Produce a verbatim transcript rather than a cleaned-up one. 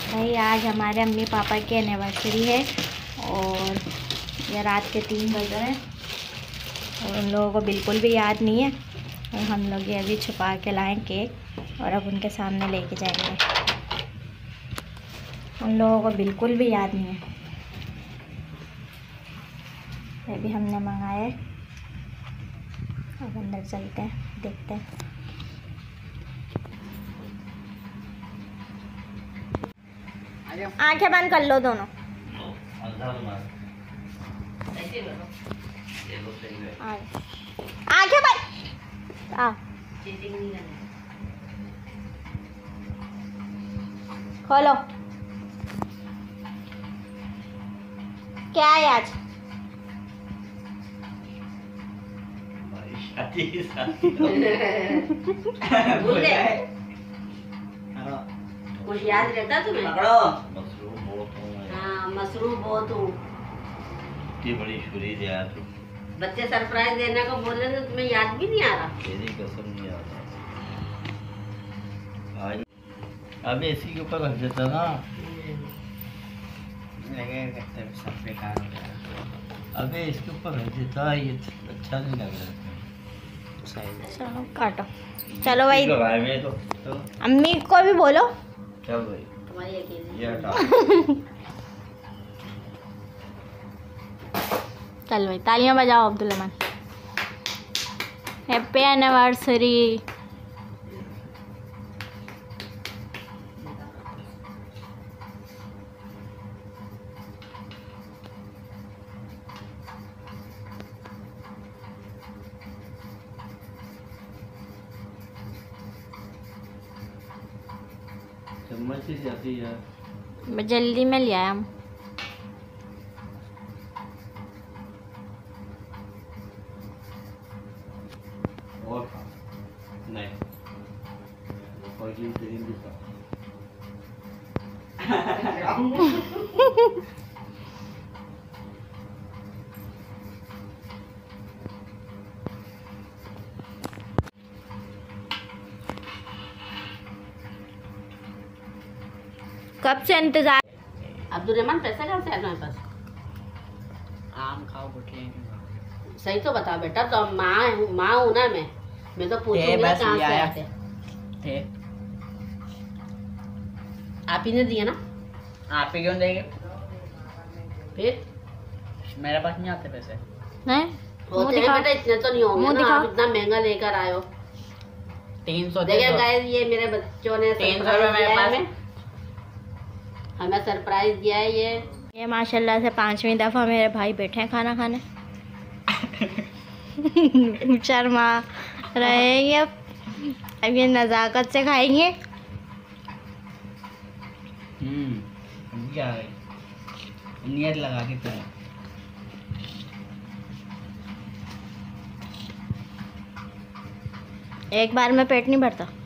भाई आज हमारे अम्मी पापा की एनिवर्सरी है और ये रात के तीन बज रहे हैं और उन लोगों को बिल्कुल भी याद नहीं है और हम लोग ये अभी छुपा के लाएँ केक और अब उनके सामने लेके जाएंगे। उन लोगों को बिल्कुल भी याद नहीं है। ये भी हमने मंगाया है। अब अंदर चलते हैं, देखते हैं। आंखें बंद कर लो दोनों। आंखें बंद। आ खोलो। क्या है आज? कुछ याद रहता तुम्हें? मशरूम बहुत हूँ। हाँ मशरूम बहुत हूँ। इतनी बड़ी छुरी दे यार तू। बच्चे सरप्राइज देने को बोल रहे थे, तुम्हें याद भी नहीं आ रहा? तेरी कसम नहीं आता। आज अब एसी के ऊपर रख देता ना। सब बेकार हो गया। अबे इसके ऊपर रख देता, ये अच्छा नहीं लग रहा। चलो काटो। चलो भाई में तो, तो अम्मी को भी बोलो। चल भाई तुम्हारी अकेली। ये हटा। चल भाई तालियां बजाओ अब्दुल रहमान। Happy anniversary. चम्मच से जाती है। जल्दी में ले आया हम। और नहीं और ये तेरी दिखा। कब से इंतजार। अब्दुल रहमान पैसा कहाँ से आया तुम्हारे पास? आम खाओ गुठली। सही तो बता बेटा, तो माँ हूँ माँ हूँ ना मैं मैं तो पूछूंगी ना बस कहाँ ये से आया। आते। थे आप ही ने दिए ना? आप ही क्यों देंगे? फिर मेरे पास नहीं आते पैसे। नहीं होते हैं बेटा, इतने तो नहीं होंगे मुँह ना। दिखाओ। आप इतना महंगा लेकर आए हो। तीन सौ देखिए गाइस, ये मेरे बच्चों ने तीन सौ सरप्राइज रुपये मेरे दिया है पास। हमें हमें सरप्राइज दिया है ये। ये माशाल्लाह से पांचवी दफ़ा मेरे भाई बैठे हैं खाना खाने। शर्मा रहेंगे अब अब ये नज़ाकत से खाएंगे। हम्म क्या है नियत लगा के तो एक बार में पेट नहीं भरता।